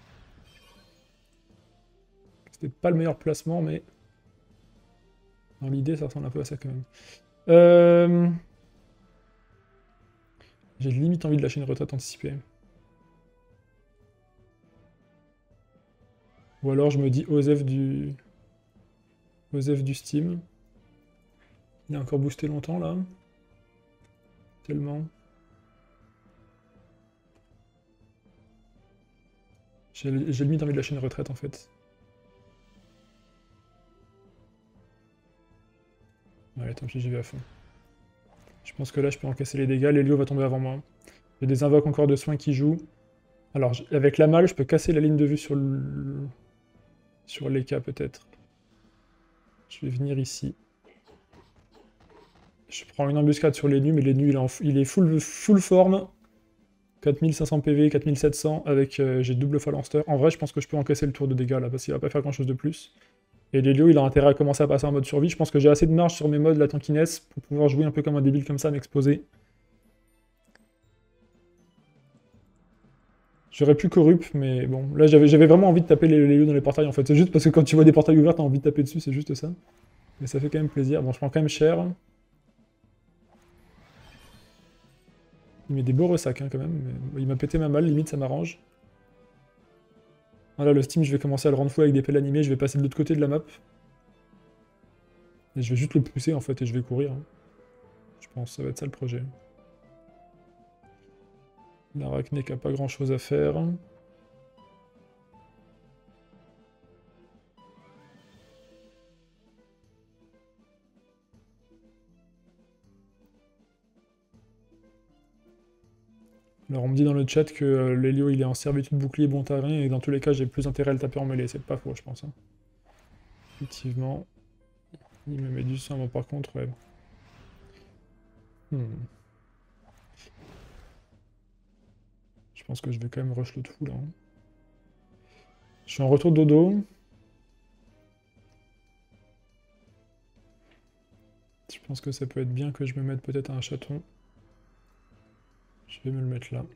C'était pas le meilleur placement, mais... dans l'idée, ça ressemble un peu à ça quand même. Euh... J'ai limite envie de lâcher une retraite anticipée. Ou alors je me dis Osef du... Osef du Steam. Il a encore boosté longtemps là. Tellement. J'ai limite envie de lâcher une retraite en fait. Ouais, tant pis, j'y vais à fond. Je pense que là, je peux encaisser les dégâts. L'Helio va tomber avant moi. Il y a des invoques encore de soins qui jouent. Alors, avec la malle, je peux casser la ligne de vue sur le... sur l'E K peut-être. Je vais venir ici. Je prends une embuscade sur les nus, mais les nus, il est, en... il est full, full forme. quatre mille cinq cents P V, quatre mille sept cents, avec... Euh, j'ai double phalanster. En vrai, je pense que je peux encaisser le tour de dégâts là, parce qu'il va pas faire grand chose de plus. Et l'Helio, il a intérêt à commencer à passer en mode survie. Je pense que j'ai assez de marge sur mes modes, la tankiness, pour pouvoir jouer un peu comme un débile comme ça, m'exposer. J'aurais pu corrup, mais bon, là j'avais vraiment envie de taper les Helio dans les portails en fait. C'est juste parce que quand tu vois des portails ouverts, t'as envie de taper dessus, c'est juste ça. Mais ça fait quand même plaisir. Bon, je prends quand même cher. Il met des beaux ressacs hein, quand même. Mais il m'a pété ma malle, limite ça m'arrange. Voilà, le Steam, je vais commencer à le rendre fou avec des pelles animées, je vais passer de l'autre côté de la map. Et je vais juste le pousser en fait et je vais courir. Hein. Je pense que ça va être ça le projet. L'arachné qui a pas grand chose à faire. Alors on me dit dans le chat que euh, l'Hélio il est en servitude bouclier bon terrain et dans tous les cas j'ai plus intérêt à le taper en mêlée, c'est pas faux je pense. Hein. Effectivement. Il me met du sang, bon, par contre, ouais. Hmm. Je pense que je vais quand même rush le tout là. Hein. Je suis en retour dodo. Je pense que ça peut être bien que je me mette peut-être un chaton. Je vais me le mettre là.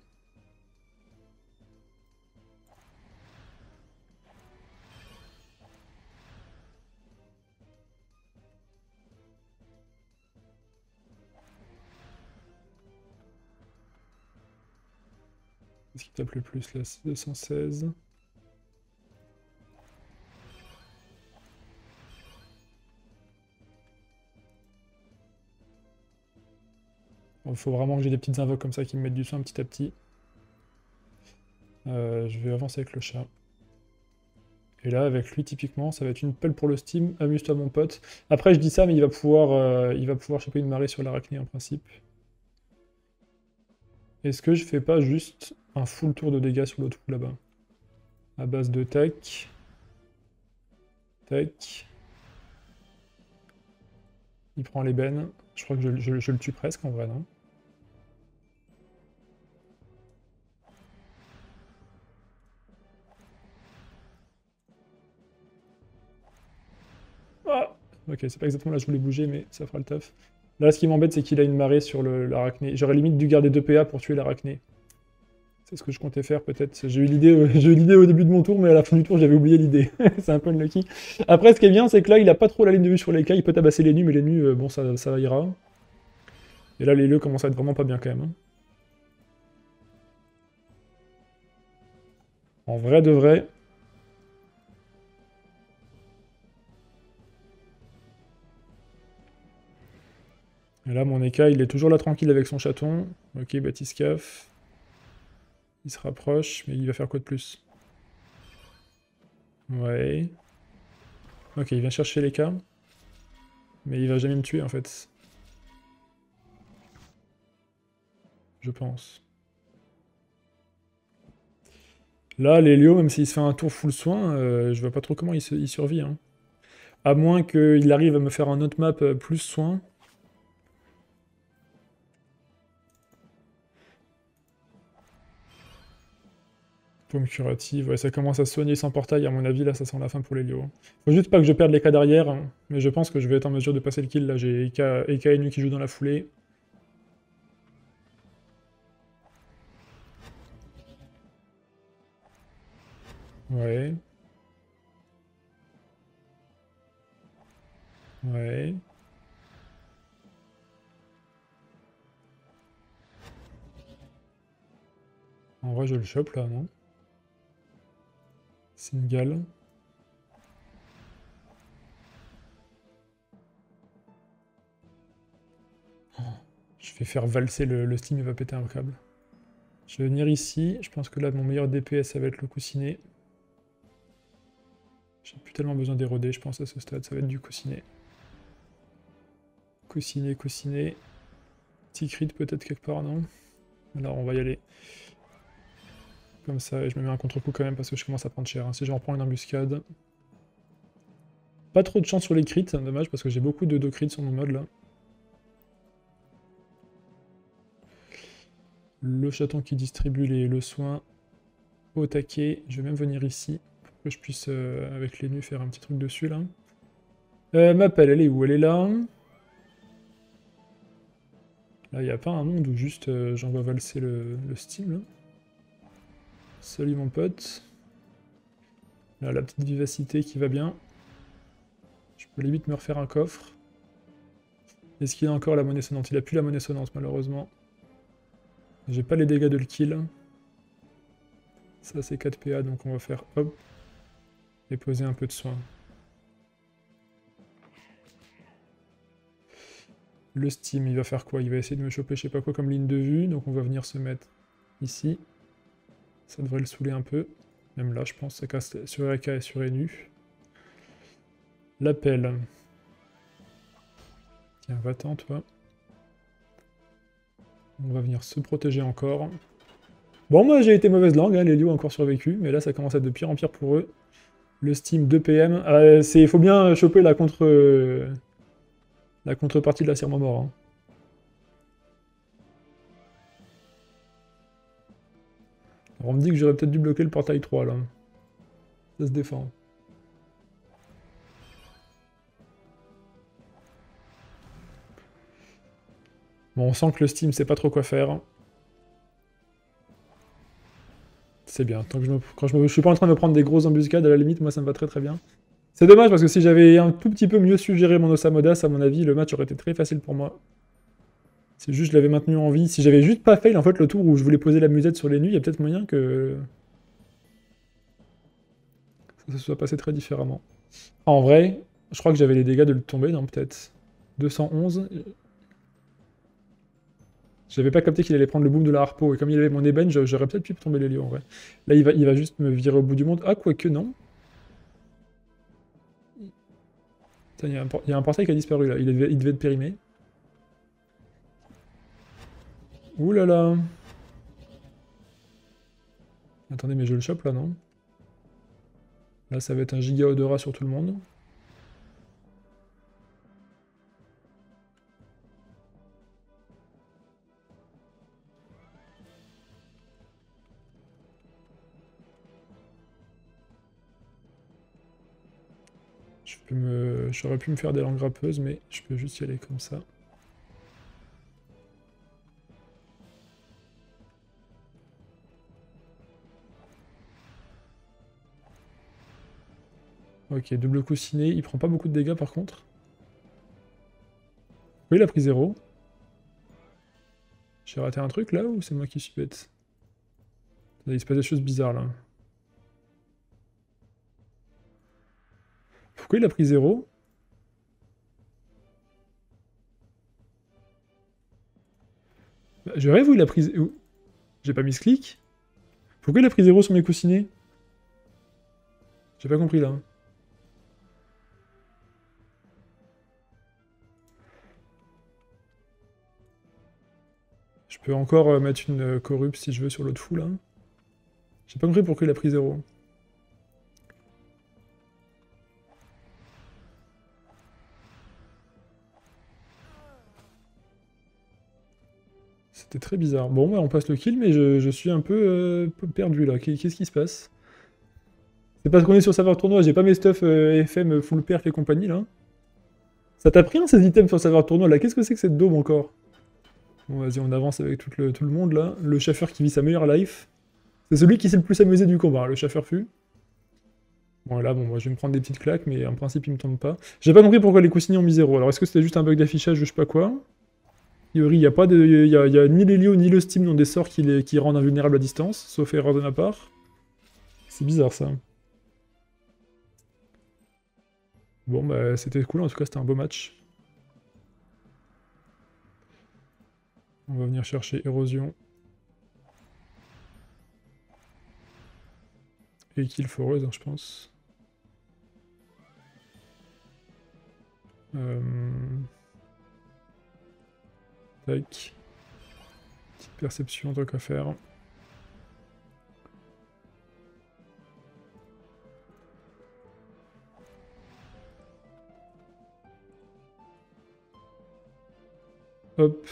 Qu'est-ce qui tape le plus là? C'est deux cent seize. Il faut vraiment que j'ai des petites invoques comme ça qui me mettent du sang petit à petit. Euh, je vais avancer avec le chat. Et là, avec lui, typiquement, ça va être une pelle pour le Steam. Amuse-toi, mon pote. Après, je dis ça, mais il va pouvoir, euh, il va pouvoir choper une marée sur l'arachné, en principe. Est-ce que je fais pas juste un full tour de dégâts sur le trou, là-bas? À base de tac. Tac. Il prend l'ébène. Je crois que je, je- je le tue presque, en vrai, non? Ah ok, c'est pas exactement là que je voulais bouger, mais ça fera le taf. Là, ce qui m'embête, c'est qu'il a une marée sur le- l'arachné. J'aurais limite dû garder deux P A pour tuer l'arachné. C'est ce que je comptais faire, peut-être. J'ai eu l'idée euh, j'ai eu l'idée au début de mon tour, mais à la fin du tour, j'avais oublié l'idée. C'est un peu unlucky. Après, ce qui est bien, c'est que là, il a pas trop la ligne de vue sur les cas. Il peut tabasser les nus, mais les nus, euh, bon, ça, ça ira. Et là, les lieux commencent à être vraiment pas bien, quand même. Hein. En vrai de vrai... Et là, mon Eka, il est toujours là tranquille avec son chaton. Ok, Batiscaf. Il se rapproche, mais il va faire quoi de plus? Ouais. Ok, il vient chercher les cas. Mais il va jamais me tuer, en fait. Je pense. Là, l'Hélio, même s'il se fait un tour full soin, euh, je vois pas trop comment il, se- il survit. Hein. À moins qu'il arrive à me faire un autre map euh, plus soin. Paume curative, ouais, ça commence à se soigner sans portail, à mon avis, là, ça sent la fin pour l'Hélio. Faut juste pas que je perde les cas derrière, hein, mais je pense que je vais être en mesure de passer le kill. Là, j'ai Eka, Eka et Nu qui jouent dans la foulée. Ouais. Ouais. En vrai, je le chope, là, non? Singal. Oh, je vais faire valser le, le Steam, il va péter un câble. Je vais venir ici, je pense que là, mon meilleur D P S, ça va être le coussinet. J'ai plus tellement besoin d'éroder, je pense, à ce stade, ça va être du coussinet. Coussinet, coussinet. Petit crit peut-être quelque part, non? Alors on va y aller. Comme ça, et je me mets un contre-coup quand même parce que je commence à prendre cher. Hein. Si je reprends une embuscade. Pas trop de chance sur les crits, dommage parce que j'ai beaucoup de, de crits sur mon mode là. Le chaton qui distribue les, le soin au taquet. Je vais même venir ici pour que je puisse, euh, avec les nus, faire un petit truc dessus là. Euh, ma pelle, elle est où? Elle est là. Là, il n'y a pas un monde où juste euh, j'envoie valser le, le Steam là. Salut mon pote. Là, la petite vivacité qui va bien. Je peux limite me refaire un coffre. Est-ce qu'il a encore la monnaie sonnante? Il a plus la monnaie sonnante malheureusement. J'ai pas les dégâts de le kill. Ça c'est quatre P A donc on va faire hop. Et poser un peu de soin. Le Steam, il va faire quoi? Il va essayer de me choper je sais pas quoi comme ligne de vue, donc on va venir se mettre ici. Ça devrait le saouler un peu. Même là, je pense, ça casse sur A K et sur Enu. L'appel. Tiens, va-t'en, toi. On va venir se protéger encore. Bon, moi j'ai été mauvaise langue, hein, les lieux ont encore survécu, mais là ça commence à être de pire en pire pour eux. Le Steam deux P M, il euh, faut bien choper la contre... Euh, la contrepartie de la serment mort. Hein. Alors on me dit que j'aurais peut-être dû bloquer le portail trois là. Ça se défend. Bon, on sent que le Steam sait pas trop quoi faire. C'est bien. Tant que je, me... Quand je, me... je suis pas en train de me prendre des grosses embuscades, à la limite, moi ça me va très très bien. C'est dommage parce que si j'avais un tout petit peu mieux su gérer mon Osamodas, à mon avis, le match aurait été très facile pour moi. C'est juste je l'avais maintenu en vie. Si j'avais juste pas fail en fait le tour où je voulais poser la musette sur les nuits, il y a peut-être moyen que... ça se soit passé très différemment. En vrai, je crois que j'avais les dégâts de le tomber, non peut-être. deux cent onze. J'avais pas capté qu'il allait prendre le boom de la harpo, et comme il avait mon ébène, j'aurais peut-être pu tomber les lieux en vrai. Là il va, il va juste me virer au bout du monde. Ah, quoique non. Il y, y a un portail qui a disparu là, il devait, il devait être périmé. Ouh là là. Attendez, mais je le chope là, non? Là, ça va être un giga odorat sur tout le monde. Je peux me... J'aurais pu me faire des langues grappeuses, mais je peux juste y aller comme ça. Ok, double coussinet, il prend pas beaucoup de dégâts par contre. Oui, il a pris zéro. J'ai raté un truc là ou c'est moi qui suis bête? Il se passe des choses bizarres là. Pourquoi il a pris zéro? Bah, je rêve où il a pris... J'ai pas mis ce clic? Pourquoi il a pris zéro sur mes coussinets? J'ai pas compris là. Je peux encore euh, mettre une euh, corrupte si je veux sur l'autre fou là. J'ai pas compris pourquoi il a pris zéro. C'était très bizarre. Bon, bah, on passe le kill, mais je, je suis un peu, euh, peu perdu là. Qu'est-ce qui se passe? C'est parce qu'on est sur serveur tournoi, j'ai pas mes stuff euh, F M full perf et compagnie là. Ça t'a pris un ces items sur serveur tournoi là? Qu'est-ce que c'est que cette daube encore? Bon, vas-y, on avance avec tout le, tout le monde là. Le chaffeur qui vit sa meilleure life. C'est celui qui s'est le plus amusé du combat, hein, le chaffeur fut. Bon, là, bon, moi je vais me prendre des petites claques, mais en principe il me tombe pas. J'ai pas compris pourquoi les coussinets ont mis zéro. Alors est-ce que c'était juste un bug d'affichage ou je sais pas quoi? A priori, il n'y a pas de. Il y a, y a ni l'Helio ni le Steam n'ont des sorts qui, les, qui rendent invulnérables à distance, sauf erreur de ma part. C'est bizarre ça. Bon, bah c'était cool, en tout cas c'était un beau match. On va venir chercher érosion. Et kill foreuse, hein, je pense. Euh... Tac. Petite perception, tant qu'à faire. Hop.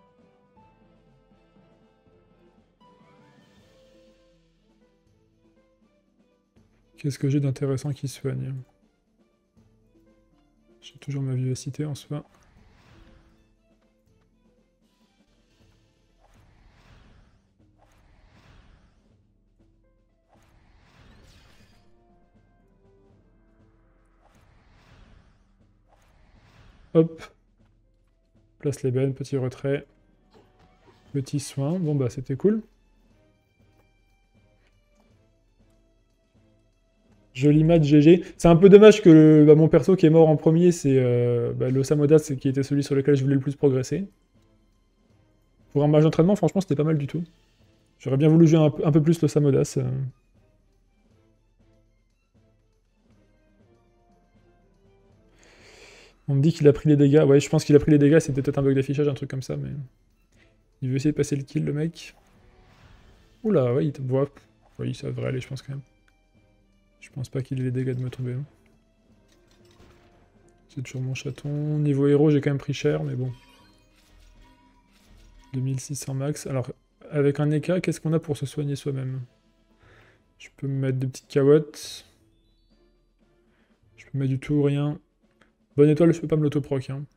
Qu'est-ce que j'ai d'intéressant qui soigne? J'ai toujours ma vivacité en soi. Hop. Place les bennes, petit retrait. Petit soin. Bon bah c'était cool. Joli match G G. C'est un peu dommage que bah, mon perso qui est mort en premier, c'est euh, bah, l'Osamodas qui était celui sur lequel je voulais le plus progresser. Pour un match d'entraînement, franchement, c'était pas mal du tout. J'aurais bien voulu jouer un, un peu plus l'Osamodas. Euh. On me dit qu'il a pris les dégâts. Ouais, je pense qu'il a pris les dégâts, c'était peut-être un bug d'affichage, un truc comme ça, mais... Il veut essayer de passer le kill, le mec. Oula, ouais, il te voit. Oui, ça devrait aller, je pense, quand même. Je pense pas qu'il ait les dégâts de me tomber. Hein. C'est toujours mon chaton. Niveau héros, j'ai quand même pris cher, mais bon. deux mille six cents max. Alors, avec un E K, qu'est-ce qu'on a pour se soigner soi-même? Je peux me mettre des petites carottes. Je peux mettre du tout ou rien. Bonne étoile, je peux pas me l'autoproc. Hein.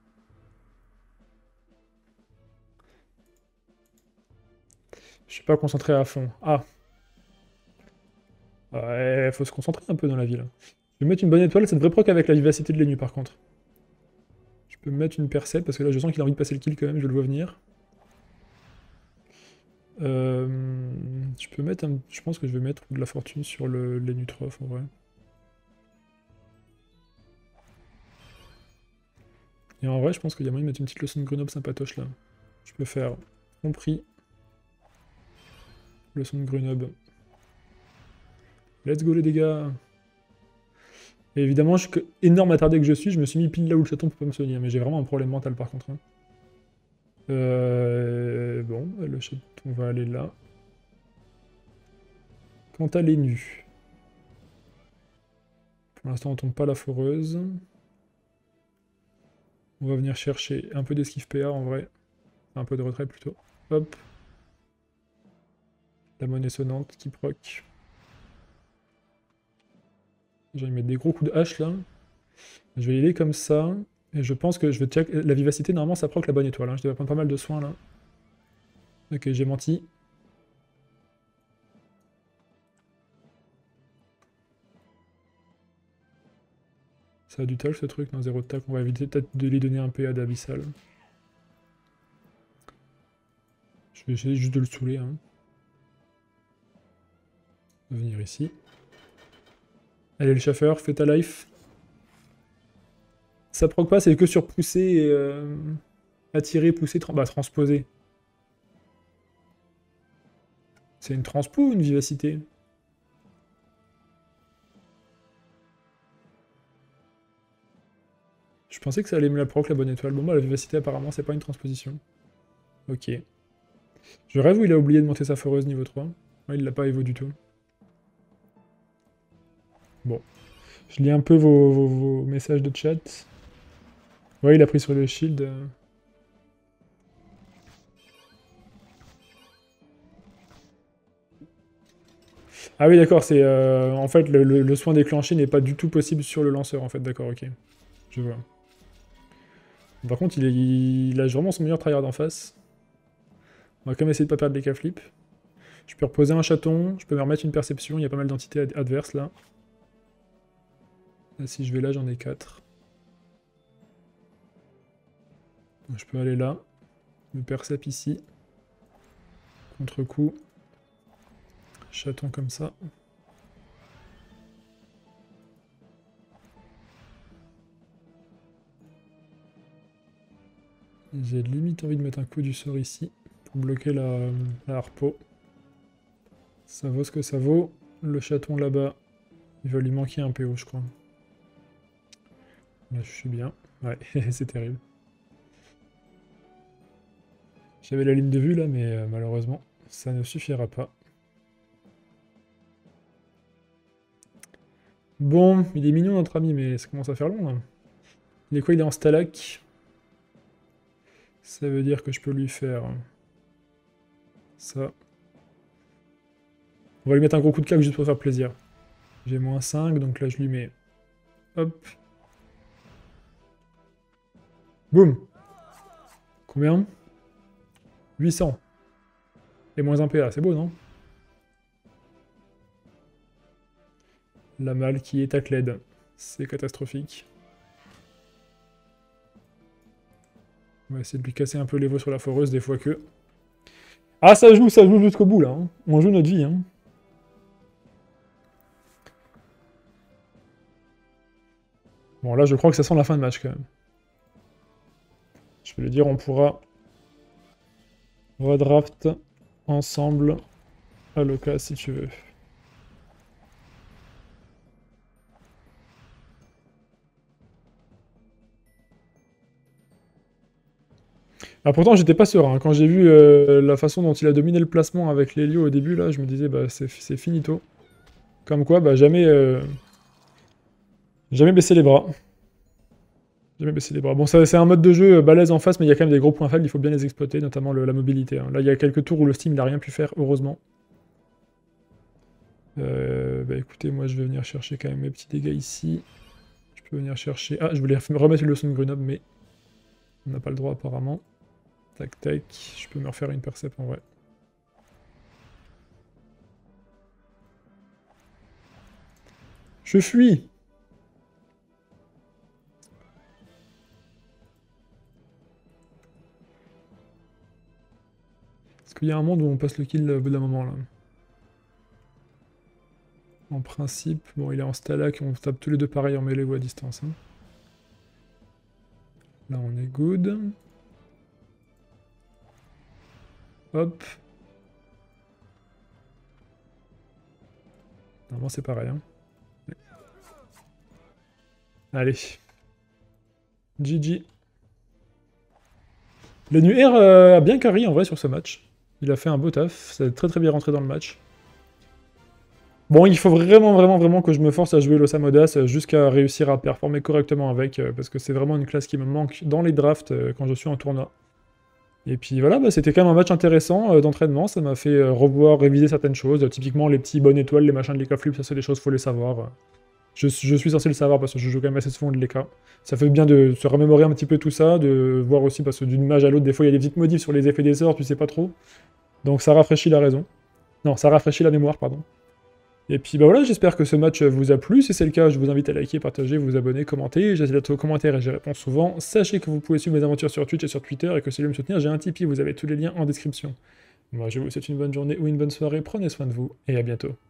Je suis pas concentré à fond. Ah. Ouais, faut se concentrer un peu dans la vie, là. Je vais mettre une bonne étoile, ça devrait proc avec la vivacité de l'Énu, par contre. Je peux me mettre une percelle, parce que là, je sens qu'il a envie de passer le kill quand même, je le vois venir. Euh, je peux mettre un... Je pense que je vais mettre de la fortune sur le l'Énutroph, en vrai. Et en vrai, je pense qu'il y a moyen de mettre une petite leçon de Grenoble sympatoche, là. Je peux faire compris. Leçon de Grenoble. Let's go, les dégâts. Et évidemment, je, énorme attardé que je suis, je me suis mis pile là où le chaton peut pas me soigner. Mais j'ai vraiment un problème mental, par contre. Hein. Euh, bon, le chaton va aller là. Quant à l'Énu. Pour l'instant, on tombe pas la foreuse. On va venir chercher un peu d'esquive P A en vrai. Un peu de retrait plutôt. Hop. La monnaie sonnante qui proc. Je vais mettre des gros coups de hache là. Je vais y aller comme ça. Et je pense que je vais check. La vivacité, normalement, ça proc la bonne étoile. Hein. Je devrais prendre pas mal de soins là. Ok, j'ai menti. Ça a du talk ce truc, non, zéro de tac. On va éviter peut-être de lui donner un P A d'abyssal. Je vais essayer juste de le saouler. Hein. On va venir ici. Allez, le chaffeur, fais ta life. Ça proc pas, c'est que sur pousser et euh, attirer, pousser, tra bah, transposer. C'est une transpo ou une vivacité? Je pensais que ça allait me la proc la bonne étoile. Bon bah la vivacité apparemment c'est pas une transposition. Ok. Je rêve où il a oublié de monter sa foreuse niveau trois. Ouais, il l'a pas évo du tout. Bon. Je lis un peu vos, vos, vos messages de chat. Ouais, il a pris sur le shield. Ah oui, d'accord, c'est... Euh, en fait, le, le, le soin déclenché n'est pas du tout possible sur le lanceur, en fait. D'accord, ok. Je vois. Par contre, il, est, il a vraiment son meilleur tryhard en face. On va quand même essayer de pas perdre les K-flips. Je peux reposer un chaton, je peux me remettre une perception, il y a pas mal d'entités ad adverses, là. Là, si je vais là, j'en ai quatre. Donc, je peux aller là. Me percep ici. Contre-coup. Chaton comme ça. J'ai limite envie de mettre un coup du sort ici. Pour bloquer la, la harpo. Ça vaut ce que ça vaut. Le chaton là-bas, il va lui manquer un P O, je crois. Là, je suis bien. Ouais, c'est terrible. J'avais la ligne de vue là, mais euh, malheureusement, ça ne suffira pas. Bon, il est mignon notre ami, mais ça commence à faire long là. Il est quoi? Il est en stalac. Ça veut dire que je peux lui faire ça. On va lui mettre un gros coup de cac juste pour faire plaisir. J'ai moins cinq, donc là je lui mets... Hop. Boum. Combien? huit cents. Et moins un P A, c'est beau, non? La malle qui est à Cled. C'est catastrophique. On va essayer de lui casser un peu les veaux sur la foreuse, des fois que... Ah, ça joue, ça joue jusqu'au bout, là. Hein. On joue notre vie, hein. Bon, là, je crois que ça sent la fin de match, quand même. Je peux le dire, on pourra redraft ensemble à l'occasion, si tu veux. Ah, pourtant, j'étais pas serein. Quand j'ai vu euh, la façon dont il a dominé le placement avec l'Helio au début, là, je me disais, bah, c'est finito. Comme quoi, bah, jamais... Euh... Jamais baisser les bras. Jamais baisser les bras. Bon, c'est un mode de jeu balèze en face, mais il y a quand même des gros points faibles, il faut bien les exploiter, notamment le, la mobilité. Hein. Là, il y a quelques tours où le Steam n'a rien pu faire, heureusement. Euh, bah écoutez, moi je vais venir chercher quand même mes petits dégâts ici. Je peux venir chercher... Ah, je voulais remettre une leçon de Grenoble, mais on n'a pas le droit apparemment. Tac, tac. Je peux me refaire une percep en vrai. Je fuis. Est-ce qu'il y a un monde où on passe le kill au bout d'un moment là? En principe, bon il est en stalag, on tape tous les deux pareil en mêlée ou à distance. Hein. Là on est good. Hop. Normalement c'est pareil. Hein. Allez. G G. L'Annuaire euh, a bien carry en vrai sur ce match. Il a fait un beau taf, ça a très très bien rentré dans le match. Bon, il faut vraiment, vraiment, vraiment que je me force à jouer l'Osamodas jusqu'à réussir à performer correctement avec, euh, parce que c'est vraiment une classe qui me manque dans les drafts euh, quand je suis en tournoi. Et puis voilà, bah, c'était quand même un match intéressant euh, d'entraînement, ça m'a fait euh, revoir, réviser certaines choses, typiquement les petits bonnes étoiles, les machins de l'E K flip, ça c'est des choses, faut les savoir. Je, je suis censé le savoir parce que je joue quand même assez souvent de l'E K. Ça fait bien de se remémorer un petit peu tout ça, de voir aussi, parce que d'une mage à l'autre, des fois il y a des petites modifs sur les effets des sorts, tu sais pas trop. Donc ça rafraîchit la raison. Non, ça rafraîchit la mémoire, pardon. Et puis bah voilà, j'espère que ce match vous a plu. Si c'est le cas, je vous invite à liker, partager, vous abonner, commenter. J'hésite aux commentaires et j'y réponds souvent. Sachez que vous pouvez suivre mes aventures sur Twitch et sur Twitter et que si vous voulez me soutenir, j'ai un Tipeee, vous avez tous les liens en description. Moi je vous souhaite une bonne journée ou une bonne soirée, prenez soin de vous et à bientôt.